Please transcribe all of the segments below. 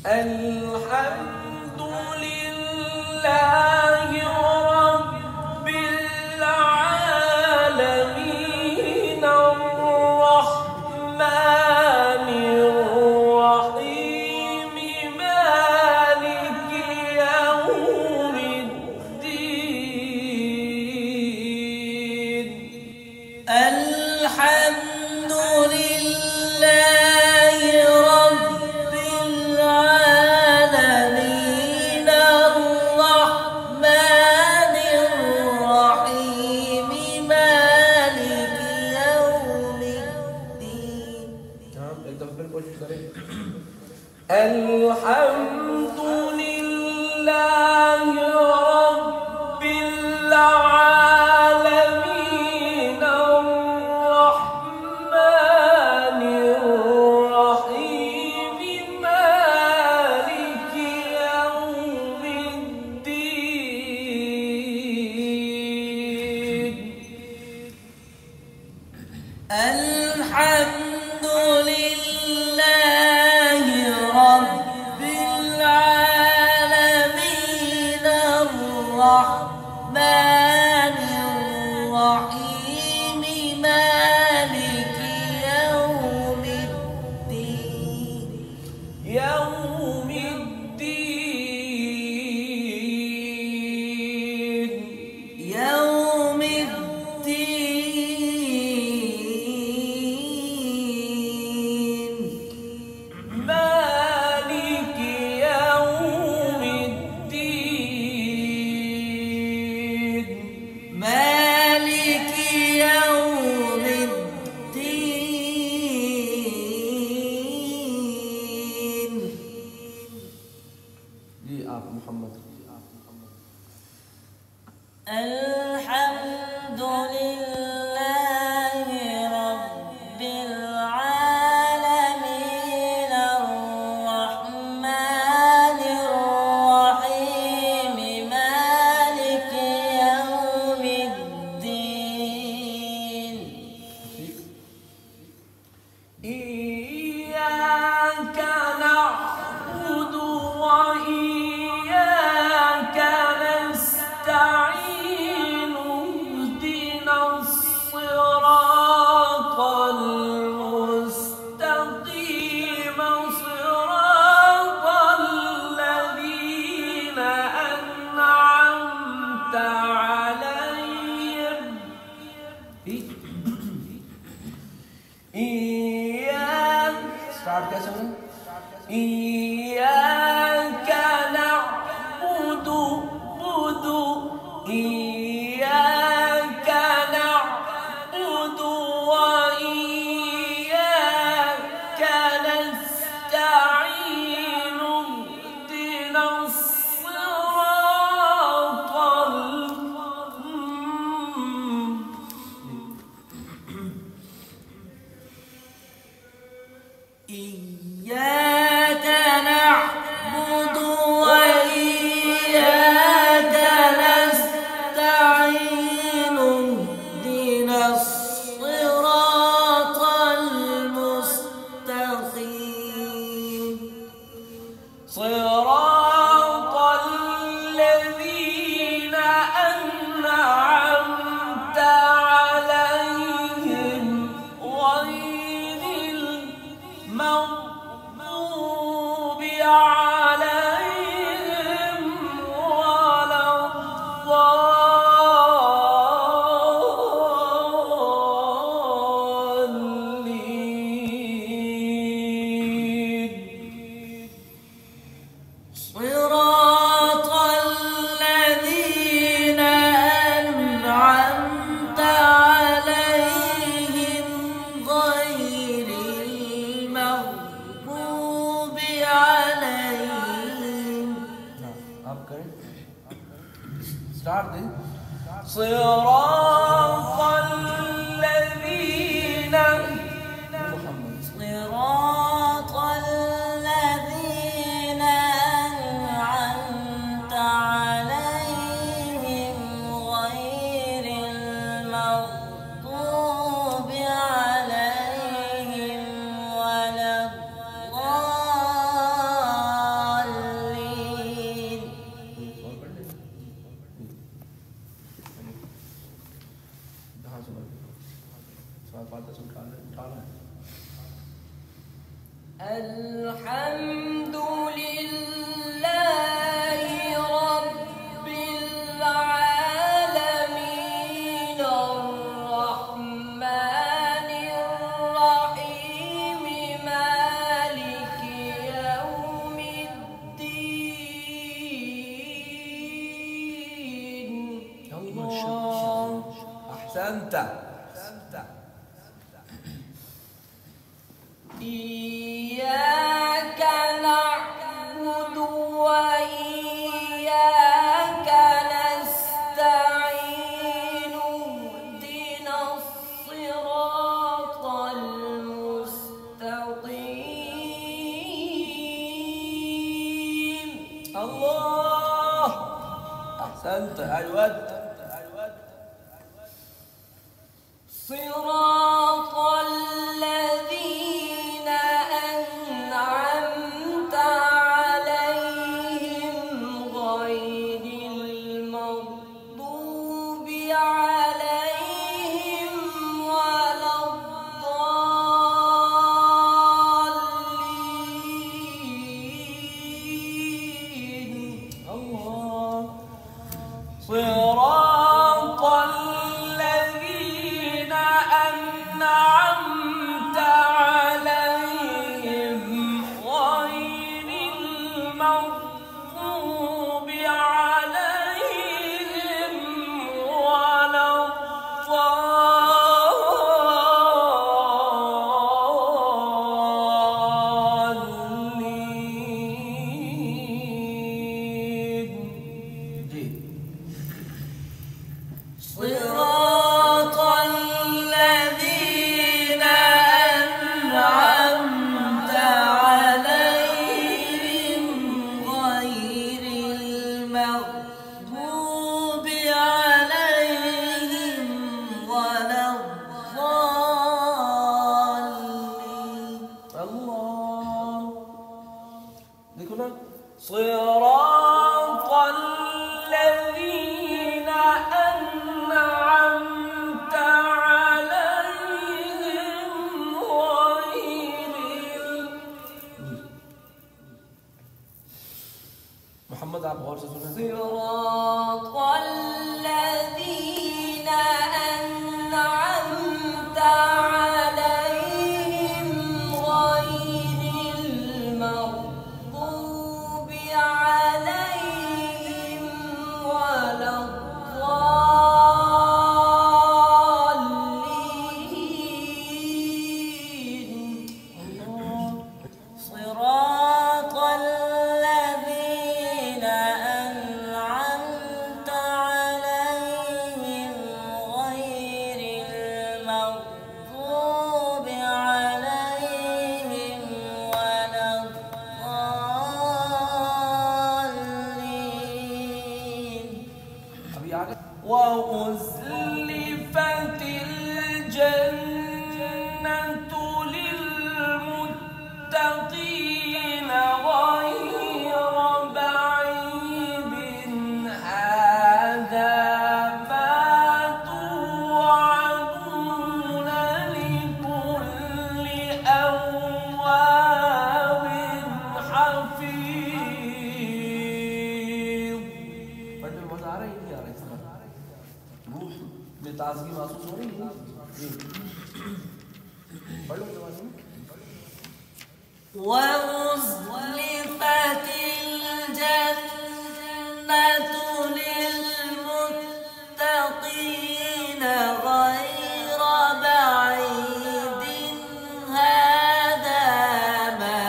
الحمد لله رب العالمين الرحمن الرحيم مالك يوم الدين. الحمد لله رب العالمين الرحمن الرحيم مالك يوم الدين. الحمد لله رب العالمين الرحمن الرحيم مالك يوم الدين. الحمد لله رب العالمين الرحمن الرحيم مالك يوم الدين. يوم الدين. يوم الدين. مالك يوم الدين. مالك يوم الدين. محمد. الحمد لله رب العالمين الرحمن الرحيم مالك يوم الدين. إياك نعبد وإياك نستعين اهدنا الصراط المستقيم صراط الذين أنعمت عليهم. स्टार्ट कैसे होगा? إياك نعبد إياك نعبد وإياك نستعين اهدنا الصراط إياك نعبد وإياك نستعين اهدنا الصراط المستقيم صراط الذين أنعمت عليهم غير المغضوب عليهم ولا الضالين. صراط الذين أنعمت عليهم غير المغضوب عليهم. आप करें स्टार्ट दें. صراط الذين محمد صراط الذين أنعمت عليهم غير المغضوب عليهم ولا الضالين. الحمد لله رب العالمين الرحمن الرحيم مالك يوم الدين. الله. أحسنت. إياك نعبد وإياك نستعين اهدنا الصراط المستقيم. الله. أحسنت. أيوة. صراط الذين أنعمت عليهم غير المغضوب عليهم ولا الضالين. الله. صراط الذين أنعمت عليهم غير المغضوب عليهم ولا الضالين. جي. صراط الذين أنعمت عليهم غير المغضوب عليهم ولا الضالين. الله. देखो ना صراط الذين أنعمت عليهم غير محمد आप गौर से सुने صراط الذين أنعمت عليهم غير المغضوب عليهم ولا الضالين. صراط الذين أنعمت عليهم غير المغضوب عليهم ولا الضالين. अभी आगे وأزلفت الجنة للمتقين غير بعيد هذا ما توعدون لكل أواب حفيظ. पढ़ने में मजा आ रहा है नहीं आ रहा है इसका रूह में ताजगी महसूस हो रही है जी पढ़ लो जवाब में وأزلفت الجنة للمتقين غير بعيد هذا ما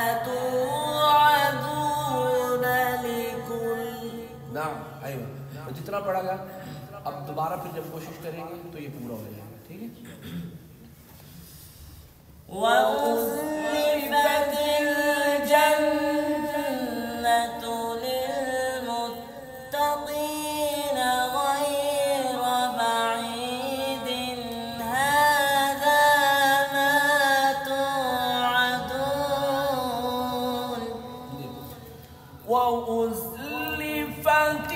توعدون لكل. नाम आइए तो जितना पढ़ा गया अब दोबारा फिर जब कोशिश करेंगे तो ये पूरा हो जाएगा ठीक है وأزلفت الجنة للمتقين غير بعيد هذا ما توعدون. وأزلفت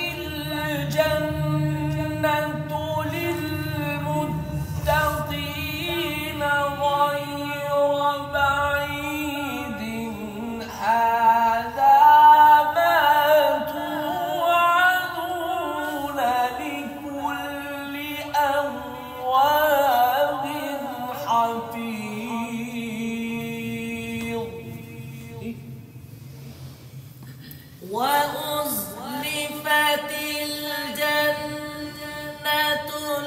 الجنة للمتقين وأزلفت الجنة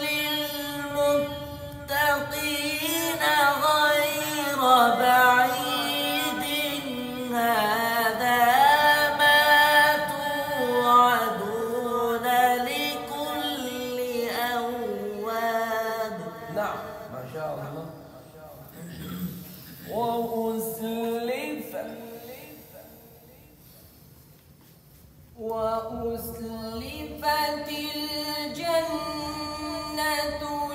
للمتقين غير بعيد هذا ما توعدون لكل أواب. نعم ما شاء الله. وأزلفت الجنة